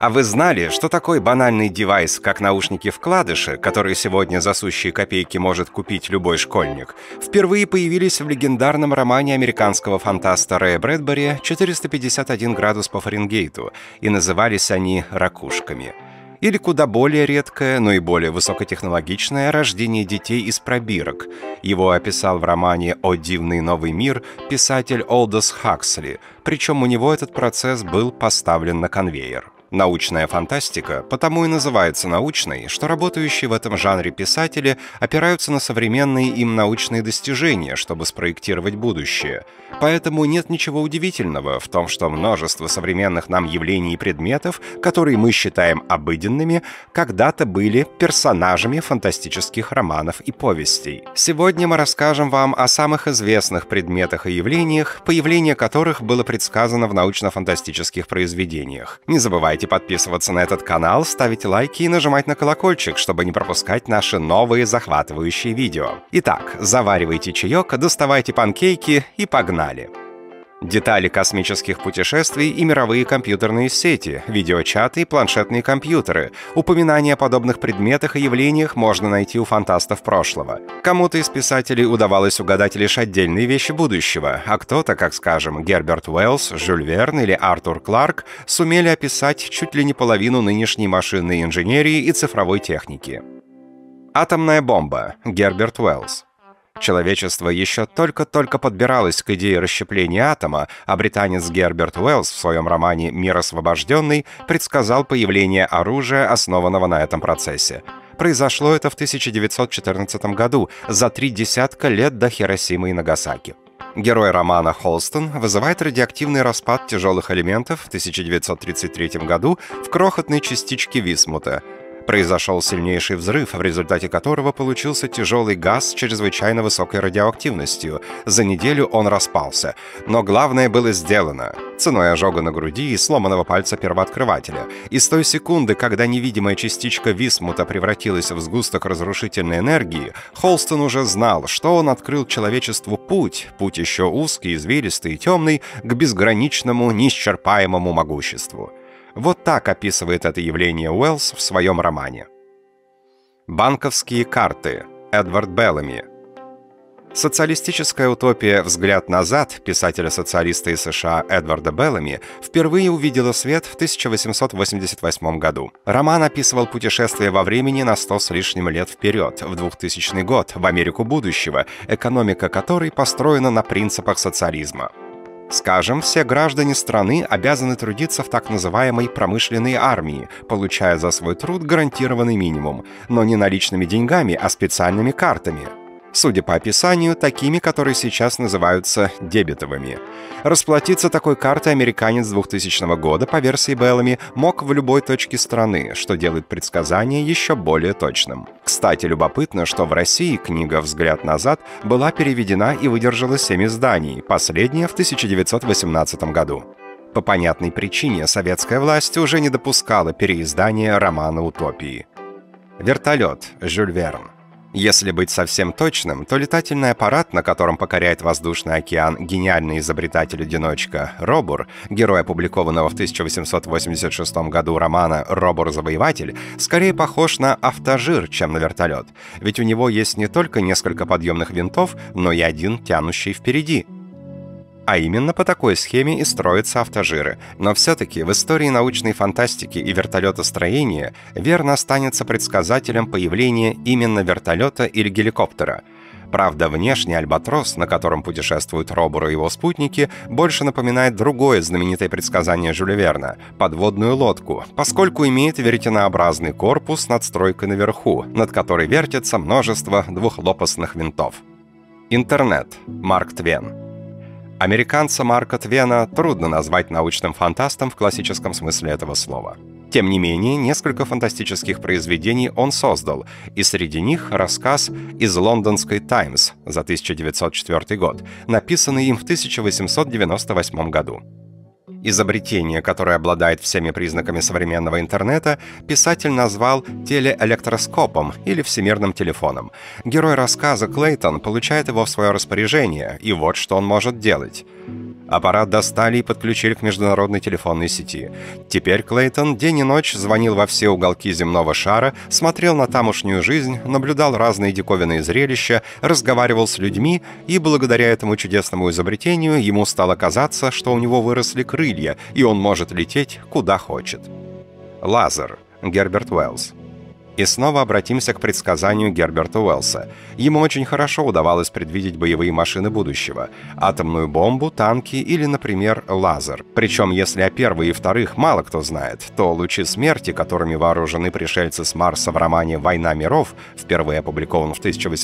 А вы знали, что такой банальный девайс, как наушники-вкладыши, которые сегодня за сущие копейки может купить любой школьник, впервые появились в легендарном романе американского фантаста Рэя Брэдбери «451 градус по Фаренгейту», и назывались они «ракушками». Или куда более редкое, но и более высокотехнологичное рождение детей из пробирок. Его описал в романе «О дивный новый мир» писатель Олдос Хаксли, причем у него этот процесс был поставлен на конвейер. Научная фантастика потому и называется научной, что работающие в этом жанре писатели опираются на современные им научные достижения, чтобы спроектировать будущее. Поэтому нет ничего удивительного в том, что множество современных нам явлений и предметов, которые мы считаем обыденными, когда-то были персонажами фантастических романов и повестей. Сегодня мы расскажем вам о самых известных предметах и явлениях, появление которых было предсказано в научно-фантастических произведениях. Не забывайте подписываться на этот канал, ставить лайки и нажимать на колокольчик, чтобы не пропускать наши новые захватывающие видео. Итак, заваривайте чаек, доставайте панкейки и погнали! Детали космических путешествий и мировые компьютерные сети, видеочаты и планшетные компьютеры. Упоминания о подобных предметах и явлениях можно найти у фантастов прошлого. Кому-то из писателей удавалось угадать лишь отдельные вещи будущего, а кто-то, как, скажем, Герберт Уэллс, Жюль Верн или Артур Кларк, сумели описать чуть ли не половину нынешней машинной инженерии и цифровой техники. Атомная бомба. Герберт Уэллс. Человечество еще только-только подбиралось к идее расщепления атома, а британец Герберт Уэллс в своем романе «Мир освобожденный» предсказал появление оружия, основанного на этом процессе. Произошло это в 1914 году, за 30 лет до Хиросимы и Нагасаки. Герой романа Холстон вызывает радиоактивный распад тяжелых элементов в 1933 году в крохотной частичке висмута. Произошел сильнейший взрыв, в результате которого получился тяжелый газ с чрезвычайно высокой радиоактивностью. За неделю он распался. Но главное было сделано. Ценой ожога на груди и сломанного пальца первооткрывателя. И с той секунды, когда невидимая частичка висмута превратилась в сгусток разрушительной энергии, Холстон уже знал, что он открыл человечеству путь еще узкий, извилистый и темный, к безграничному, неисчерпаемому могуществу. Вот так описывает это явление Уэллс в своем романе. Банковские карты. Эдвард Беллами. Социалистическая утопия «Взгляд назад» писателя-социалиста из США Эдварда Беллами впервые увидела свет в 1888 году. Роман описывал путешествие во времени на 100 с лишним лет вперед, в 2000 год, в Америку будущего, экономика которой построена на принципах социализма. Скажем, все граждане страны обязаны трудиться в так называемой промышленной армии, получая за свой труд гарантированный минимум, но не наличными деньгами, а специальными картами. Судя по описанию, такими, которые сейчас называются дебетовыми. Расплатиться такой картой американец 2000 года, по версии Беллами, мог в любой точке страны, что делает предсказание еще более точным. Кстати, любопытно, что в России книга «Взгляд назад» была переведена и выдержала 7 изданий, последнее в 1918 году. По понятной причине советская власть уже не допускала переиздания романа «Утопии». Вертолет. Жюль Верн. Если быть совсем точным, то летательный аппарат, на котором покоряет воздушный океан гениальный изобретатель-одиночка Робур, герой опубликованного в 1886 году романа «Робур-завоеватель», скорее похож на автожир, чем на вертолет. Ведь у него есть не только несколько подъемных винтов, но и один тянущий впереди. А именно по такой схеме и строятся автожиры. Но все-таки в истории научной фантастики и вертолетостроения Верн останется предсказателем появления именно вертолета или геликоптера. Правда, внешний альбатрос, на котором путешествуют Робур и его спутники, больше напоминает другое знаменитое предсказание Жюля Верна — подводную лодку, поскольку имеет веретенообразный корпус с надстройкой наверху, над которой вертится множество двухлопастных винтов. Интернет. Марк Твен. Американца Марка Твена трудно назвать научным фантастом в классическом смысле этого слова. Тем не менее, несколько фантастических произведений он создал, и среди них рассказ из лондонской «Таймс» за 1904 год, написанный им в 1898 году. Изобретение, которое обладает всеми признаками современного интернета, писатель назвал телеэлектроскопом или всемирным телефоном. Герой рассказа Клейтон получает его в свое распоряжение, и вот что он может делать. Аппарат достали и подключили к международной телефонной сети. Теперь Клейтон день и ночь звонил во все уголки земного шара, смотрел на тамошнюю жизнь, наблюдал разные диковинные зрелища, разговаривал с людьми, и благодаря этому чудесному изобретению ему стало казаться, что у него выросли крылья, и он может лететь куда хочет. Лазер. Герберт Уэллс. И снова обратимся к предсказанию Герберта Уэллса. Ему очень хорошо удавалось предвидеть боевые машины будущего. Атомную бомбу, танки или, например, лазер. Причем, если о первых и вторых мало кто знает, то лучи смерти, которыми вооружены пришельцы с Марса в романе «Война миров», впервые опубликован в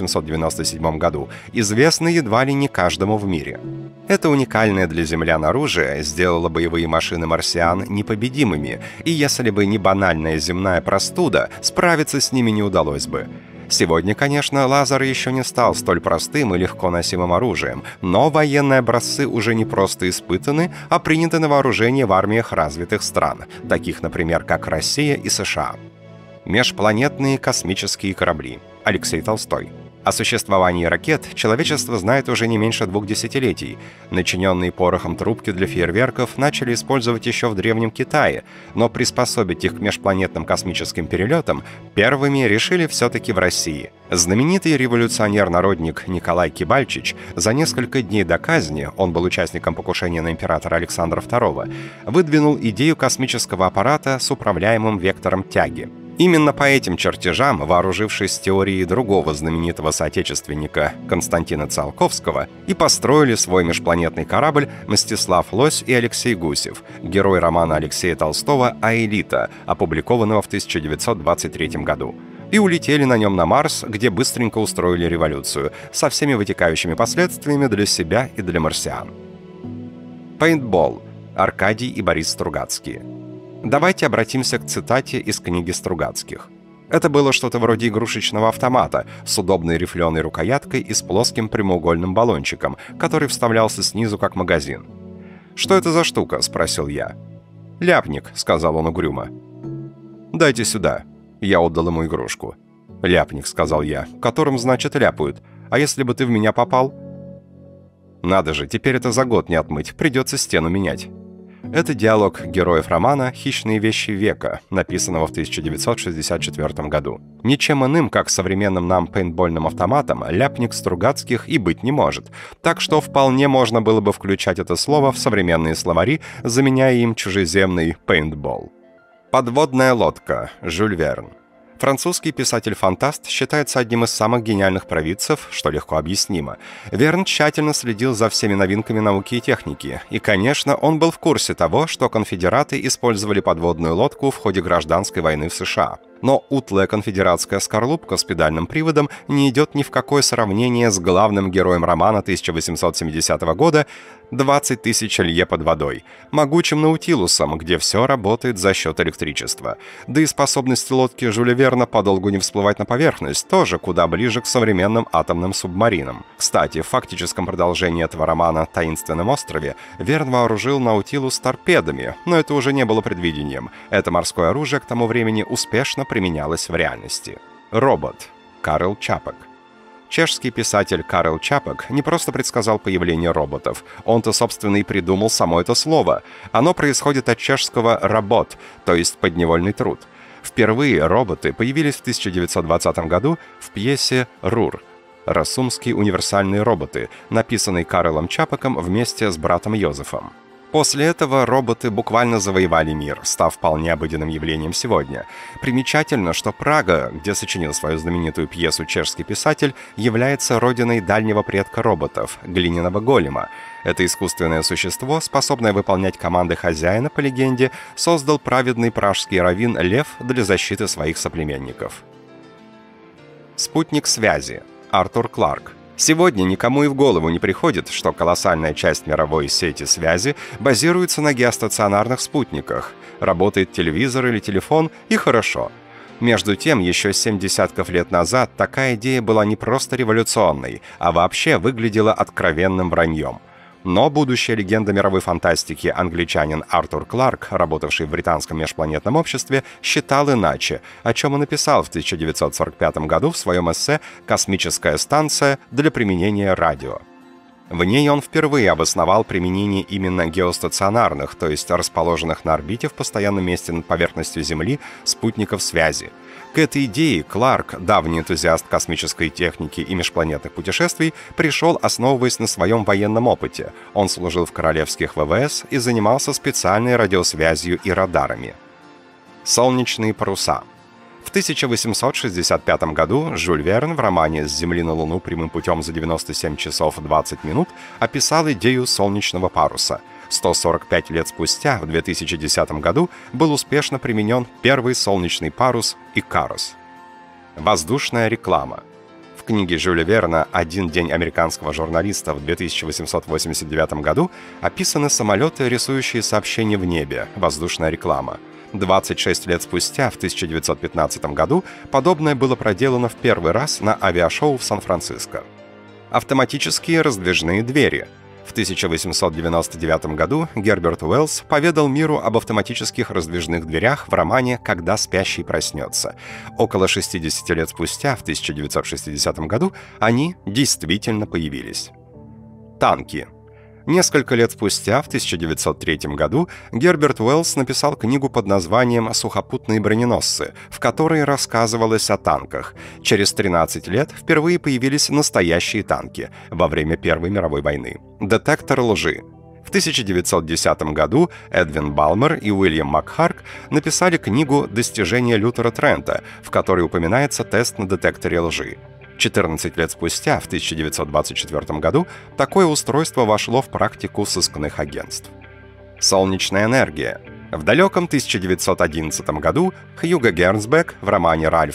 1897 году, известны едва ли не каждому в мире. Это уникальное для землян оружие сделало боевые машины марсиан непобедимыми, и если бы не банальная земная простуда, справиться с ними не удалось бы. Сегодня, конечно, лазер еще не стал столь простым и легко носимым оружием, но военные образцы уже не просто испытаны, а приняты на вооружение в армиях развитых стран, таких, например, как Россия и США. Межпланетные космические корабли. Алексей Толстой. О существовании ракет человечество знает уже не меньше 2 десятилетий. Начиненные порохом трубки для фейерверков начали использовать еще в Древнем Китае, но приспособить их к межпланетным космическим перелетам первыми решили все-таки в России. Знаменитый революционер-народник Николай Кибальчич за несколько дней до казни, он был участником покушения на императора Александра II, выдвинул идею космического аппарата с управляемым вектором тяги. Именно по этим чертежам, вооружившись теорией другого знаменитого соотечественника Константина Циолковского, и построили свой межпланетный корабль Мстислав Лось и Алексей Гусев, герой романа Алексея Толстого «Аэлита», опубликованного в 1923 году. И улетели на нем на Марс, где быстренько устроили революцию, со всеми вытекающими последствиями для себя и для марсиан. Пейнтбол. Аркадий и Борис Стругацкие. Давайте обратимся к цитате из книги Стругацких. Это было что-то вроде игрушечного автомата с удобной рифленой рукояткой и с плоским прямоугольным баллончиком, который вставлялся снизу как магазин. «Что это за штука?» — спросил я. «Ляпник», — сказал он угрюмо. «Дайте сюда». Я отдал ему игрушку. «Ляпник», — сказал я, — «которым, значит, ляпают. А если бы ты в меня попал?» «Надо же, теперь это за год не отмыть, придется стену менять». Это диалог героев романа «Хищные вещи века», написанного в 1964 году. Ничем иным, как современным нам пейнтбольным автоматом, ляпник Стругацких и быть не может, так что вполне можно было бы включать это слово в современные словари, заменяя им чужеземный пейнтбол. Подводная лодка. Жюль Верн. Французский писатель-фантаст считается одним из самых гениальных провидцев, что легко объяснимо. Верн тщательно следил за всеми новинками науки и техники, и, конечно, он был в курсе того, что конфедераты использовали подводную лодку в ходе гражданской войны в США. Но утлая конфедератская скорлупка с педальным приводом не идет ни в какое сравнение с главным героем романа 1870 года «20 тысяч лье под водой», могучим Наутилусом, где все работает за счет электричества. Да и способности лодки Жюля Верна подолгу не всплывать на поверхность тоже куда ближе к современным атомным субмаринам. Кстати, в фактическом продолжении этого романа «Таинственном острове» Верн вооружил Наутилус торпедами, но это уже не было предвидением. Это морское оружие к тому времени успешно применялось в реальности. Робот. Карл Чапек. Чешский писатель Карл Чапек не просто предсказал появление роботов, он-то, собственно, и придумал само это слово. Оно происходит от чешского «работ», то есть подневольный труд. Впервые роботы появились в 1920 году в пьесе «Рур» — «Рассумские универсальные роботы», написанной Карлом Чапеком вместе с братом Йозефом. После этого роботы буквально завоевали мир, став вполне обыденным явлением сегодня. Примечательно, что Прага, где сочинил свою знаменитую пьесу чешский писатель, является родиной дальнего предка роботов — глиняного голема. Это искусственное существо, способное выполнять команды хозяина, по легенде, создал праведный пражский раввин Лев для защиты своих соплеменников. Спутник связи. Артур Кларк. Сегодня никому и в голову не приходит, что колоссальная часть мировой сети связи базируется на геостационарных спутниках. Работает телевизор или телефон, и хорошо. Между тем, еще 7 десятков лет назад такая идея была не просто революционной, а вообще выглядела откровенным враньем. Но будущая легенда мировой фантастики англичанин Артур Кларк, работавший в британском межпланетном обществе, считал иначе, о чем и написал в 1945 году в своем эссе «Космическая станция для применения радио». В ней он впервые обосновал применение именно геостационарных, то есть расположенных на орбите в постоянном месте над поверхностью Земли, спутников связи. К этой идее Кларк, давний энтузиаст космической техники и межпланетных путешествий, пришел, основываясь на своем военном опыте. Он служил в королевских ВВС и занимался специальной радиосвязью и радарами. Солнечные паруса. В 1865 году Жюль Верн в романе «С Земли на Луну прямым путем за 97 часов 20 минут» описал идею солнечного паруса. 145 лет спустя, в 2010 году, был успешно применен первый солнечный парус «Икарус». Воздушная реклама. В книге Жюля Верна «Один день американского журналиста» в 2889 году описаны самолеты, рисующие сообщения в небе, воздушная реклама. 26 лет спустя, в 1915 году, подобное было проделано в первый раз на авиашоу в Сан-Франциско. Автоматические раздвижные двери. В 1899 году Герберт Уэллс поведал миру об автоматических раздвижных дверях в романе «Когда спящий проснется». Около 60 лет спустя, в 1960 году, они действительно появились. Танки. Несколько лет спустя, в 1903 году, Герберт Уэллс написал книгу под названием «Сухопутные броненосцы», в которой рассказывалось о танках. Через 13 лет впервые появились настоящие танки во время Первой мировой войны. Детектор лжи. В 1910 году Эдвин Балмер и Уильям Макхарк написали книгу «Достижения Лютера Трента», в которой упоминается тест на детекторе лжи. 14 лет спустя, в 1924 году, такое устройство вошло в практику сыскных агентств. Солнечная энергия. В далеком 1911 году Хьюго Гернсбек в романе «Ральф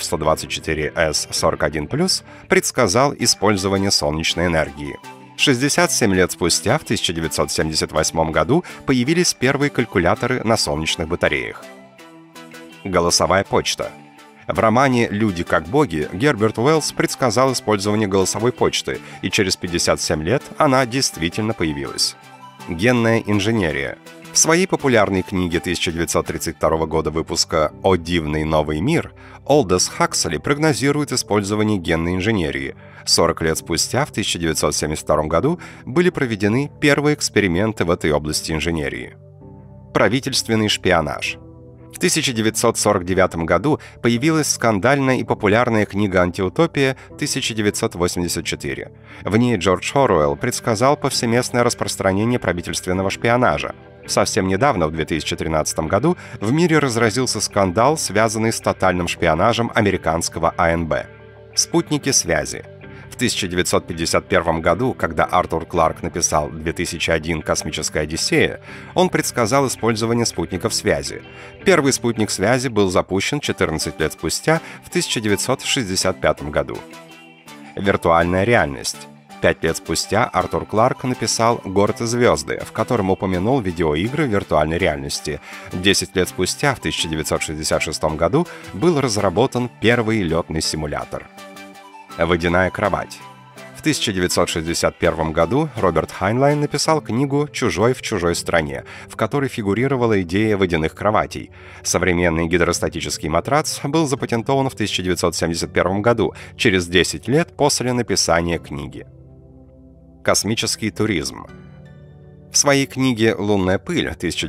124С41+» предсказал использование солнечной энергии. 67 лет спустя, в 1978 году, появились первые калькуляторы на солнечных батареях. Голосовая почта. В романе «Люди как боги» Герберт Уэллс предсказал использование голосовой почты, и через 57 лет она действительно появилась. Генная инженерия. В своей популярной книге 1932 года выпуска «О дивный новый мир» Олдос Хаксли прогнозирует использование генной инженерии. 40 лет спустя, в 1972 году, были проведены первые эксперименты в этой области инженерии. Правительственный шпионаж. В 1949 году появилась скандальная и популярная книга «Антиутопия» 1984. В ней Джордж Оруэлл предсказал повсеместное распространение правительственного шпионажа. Совсем недавно, в 2013 году, в мире разразился скандал, связанный с тотальным шпионажем американского АНБ. Спутники связи. В 1951 году, когда Артур Кларк написал «2001. Космическая Одиссея», он предсказал использование спутников связи. Первый спутник связи был запущен 14 лет спустя, в 1965 году. Виртуальная реальность. 5 лет спустя Артур Кларк написал «Город и звезды», в котором упомянул видеоигры виртуальной реальности. 10 лет спустя, в 1966 году, был разработан первый летный симулятор. Водяная кровать. В 1961 году Роберт Хайнлайн написал книгу «Чужой в чужой стране», в которой фигурировала идея водяных кроватей. Современный гидростатический матрац был запатентован в 1971 году, через 10 лет после написания книги. Космический туризм. В своей книге «Лунная пыль»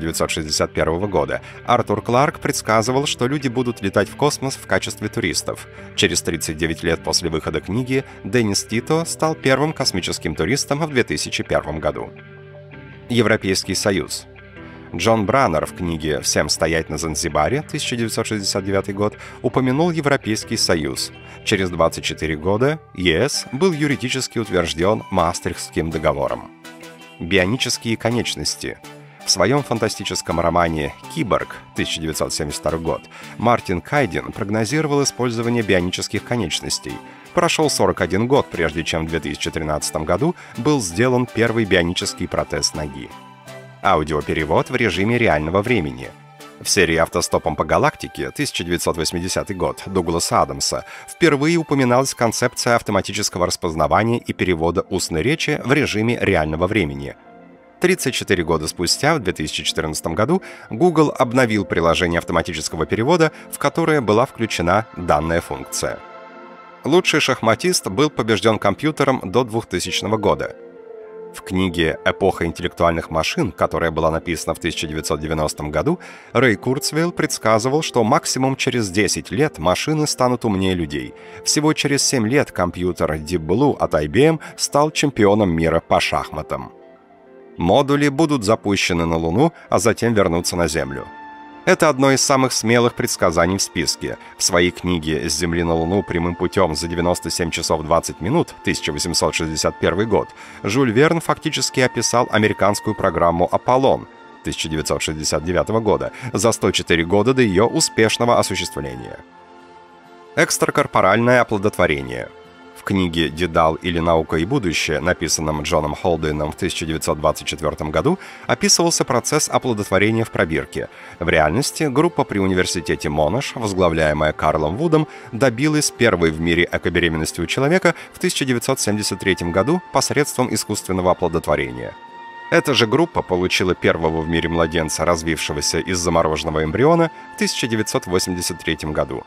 1961 года Артур Кларк предсказывал, что люди будут летать в космос в качестве туристов. Через 39 лет после выхода книги Деннис Тито стал первым космическим туристом в 2001 году. Европейский Союз. Джон Браннер в книге «Всем стоять на Занзибаре» 1969 год упомянул Европейский Союз. Через 24 года ЕС был юридически утвержден Маастрихтским договором. Бионические конечности. В своем фантастическом романе «Киборг» 1972 год Мартин Кайдин прогнозировал использование бионических конечностей. Прошел 41 год, прежде чем в 2013 году был сделан первый бионический протез ноги. Аудиоперевод в режиме реального времени. В серии «Автостопом по галактике» 1980 год Дугласа Адамса впервые упоминалась концепция автоматического распознавания и перевода устной речи в режиме реального времени. 34 года спустя, в 2014 году, Google обновил приложение автоматического перевода, в которое была включена данная функция. Лучший шахматист был побежден компьютером до 2000 года. В книге «Эпоха интеллектуальных машин», которая была написана в 1990 году, Рэй Курцвейл предсказывал, что максимум через 10 лет машины станут умнее людей. Всего через 7 лет компьютер Deep Blue от IBM стал чемпионом мира по шахматам. Модули будут запущены на Луну, а затем вернутся на Землю. Это одно из самых смелых предсказаний в списке. В своей книге «С Земли на Луну прямым путем за 97 часов 20 минут» 1861 год Жюль Верн фактически описал американскую программу «Аполлон» 1969 года за 104 года до ее успешного осуществления. Экстракорпоральное оплодотворение. В книге «Дедал или наука и будущее», написанном Джоном Холденом в 1924 году, описывался процесс оплодотворения в пробирке. В реальности группа при университете Монаш, возглавляемая Карлом Вудом, добилась первой в мире экобеременности у человека в 1973 году посредством искусственного оплодотворения. Эта же группа получила первого в мире младенца, развившегося из замороженного эмбриона, в 1983 году.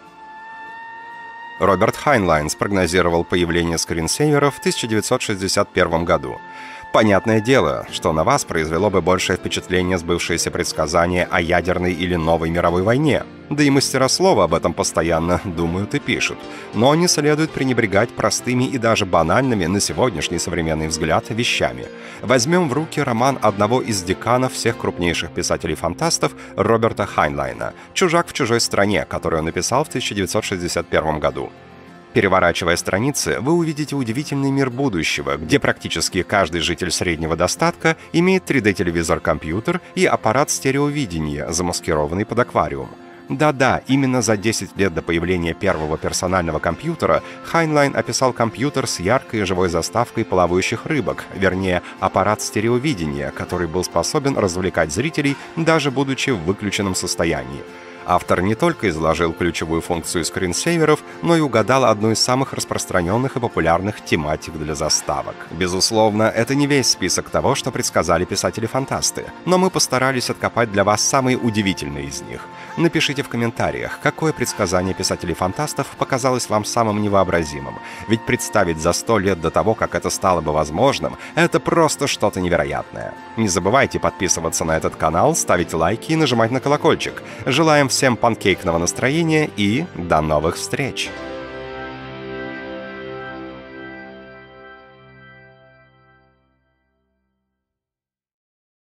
Роберт Хайнлайн спрогнозировал появление скринсейверов в 1961 году. Понятное дело, что на вас произвело бы большее впечатление сбывшееся предсказание о ядерной или новой мировой войне. Да и мастера слова об этом постоянно думают и пишут. Но не следует пренебрегать простыми и даже банальными на сегодняшний современный взгляд вещами. Возьмем в руки роман одного из деканов всех крупнейших писателей-фантастов Роберта Хайнлайна «Чужак в чужой стране», который он написал в 1961 году. Переворачивая страницы, вы увидите удивительный мир будущего, где практически каждый житель среднего достатка имеет 3D-телевизор-компьютер и аппарат стереовидения, замаскированный под аквариум. Да-да, именно за 10 лет до появления первого персонального компьютера Хайнлайн описал компьютер с яркой живой заставкой плавающих рыбок, вернее, аппарат стереовидения, который был способен развлекать зрителей, даже будучи в выключенном состоянии. Автор не только изложил ключевую функцию скринсейверов, но и угадал одну из самых распространенных и популярных тематик для заставок. Безусловно, это не весь список того, что предсказали писатели-фантасты, но мы постарались откопать для вас самые удивительные из них. Напишите в комментариях, какое предсказание писателей-фантастов показалось вам самым невообразимым. Ведь представить за 100 лет до того, как это стало бы возможным, это просто что-то невероятное. Не забывайте подписываться на этот канал, ставить лайки и нажимать на колокольчик. Желаем всем панкейкного настроения и до новых встреч!